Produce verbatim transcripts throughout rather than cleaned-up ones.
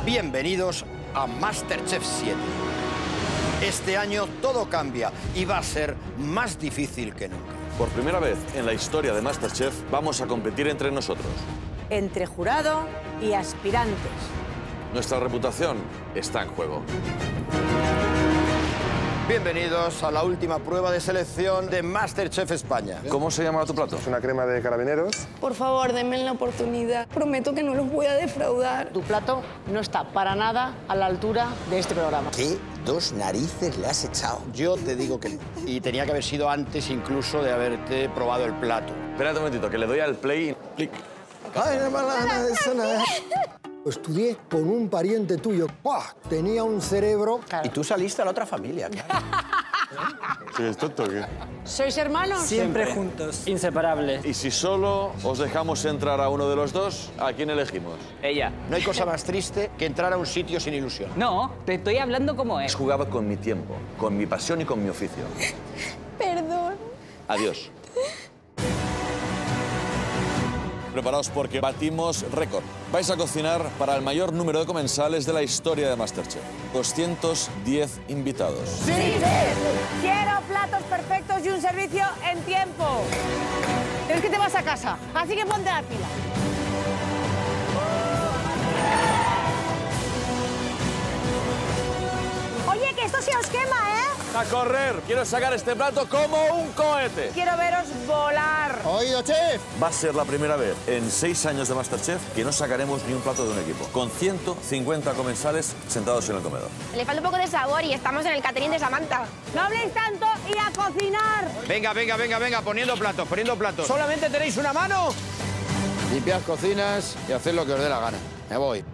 Bienvenidos a MasterChef siete. Este año todo cambia y va a ser más difícil que nunca. Por primera vez en la historia de MasterChef vamos a competir entre nosotros. Entre jurado y aspirantes. Nuestra reputación está en juego. Bienvenidos a la última prueba de selección de MasterChef España. ¿Cómo se llama tu plato? Es una crema de carabineros. Por favor, denme la oportunidad. Prometo que no los voy a defraudar. Tu plato no está para nada a la altura de este programa. ¿Qué dos narices le has echado? Yo te digo que no. Y tenía que haber sido antes incluso de haberte probado el plato. Espérate un momentito, que le doy al play y clic. Ay, no, no, no, eso no es. Estudié con un pariente tuyo. ¡Pah! Tenía un cerebro. Y tú saliste a la otra familia, claro. ¿Sí, es tonto o qué? ¿Sois hermanos? Siempre juntos. Inseparables. Y si solo os dejamos entrar a uno de los dos, ¿a quién elegimos? Ella. No hay cosa más triste que entrar a un sitio sin ilusión. No, te estoy hablando como He es. jugado con mi tiempo, con mi pasión y con mi oficio. Perdón. Adiós. Preparaos porque batimos récord. Vais a cocinar para el mayor número de comensales de la historia de MasterChef. doscientos diez invitados. ¡Sí! Quiero platos perfectos y un servicio en tiempo. Es que te vas a casa, así que ponte la pila. Oye, que esto se os quema, ¿eh? ¡A correr! Quiero sacar este plato como un cohete. Quiero veros volar. Oído, chef. Va a ser la primera vez en seis años de MasterChef que no sacaremos ni un plato de un equipo, con ciento cincuenta comensales sentados en el comedor. Le falta un poco de sabor y estamos en el catering de Samantha. No habléis tanto y a cocinar. Venga, venga, venga, venga, poniendo platos, poniendo platos. ¿Solamente tenéis una mano? Limpiad cocinas y haced lo que os dé la gana. Me voy.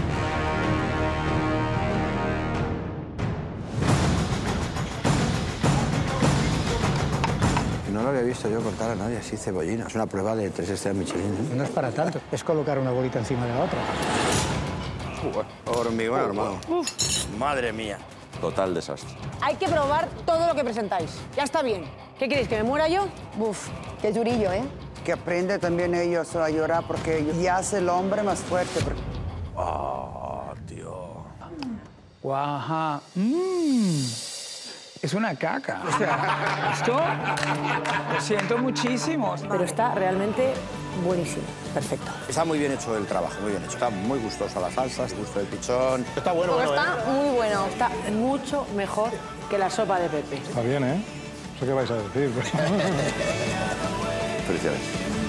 No lo había visto yo cortar a nadie así cebollina. Es una prueba de tres estrellas Michelin, ¿eh? No es para tanto, es colocar una bolita encima de la otra. Hormigón armado. Madre mía. Total desastre. Hay que probar todo lo que presentáis. Ya está bien. ¿Qué queréis, que me muera yo? Uf, qué durillo, ¿eh? Que aprende también ellos a llorar porque ya hace el hombre más fuerte. Ah, tío. Guaja. Mmm. Es una caca. O sea, esto lo siento muchísimo. Pero está realmente buenísimo. Perfecto. Está muy bien hecho el trabajo, muy bien hecho. Está muy gustosa la salsa, el gusto del pichón. Está bueno, Todo bueno, está ¿eh? muy bueno. Está mucho mejor que la sopa de Pepe. Está bien, ¿eh? No sé qué vais a decir. Pero... Felicidades.